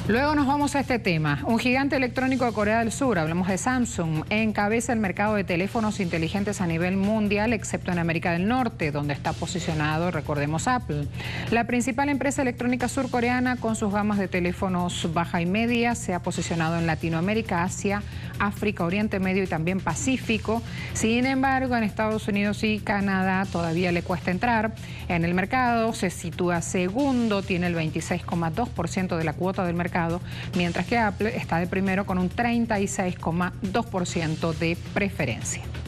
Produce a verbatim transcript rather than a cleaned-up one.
Luego nos vamos a este tema. Un gigante electrónico de Corea del Sur, hablamos de Samsung, encabeza el mercado de teléfonos inteligentes a nivel mundial, excepto en América del Norte, donde está posicionado, recordemos, Apple. La principal empresa electrónica surcoreana, con sus gamas de teléfonos baja y media, se ha posicionado en Latinoamérica, Asia, África, Oriente Medio y también Pacífico. Sin embargo, en Estados Unidos y Canadá todavía le cuesta entrar. En el mercado se sitúa segundo, tiene el veintiséis coma dos por ciento de la cuota del mercado, mientras que Apple está de primero con un treinta y seis coma dos por ciento de preferencia.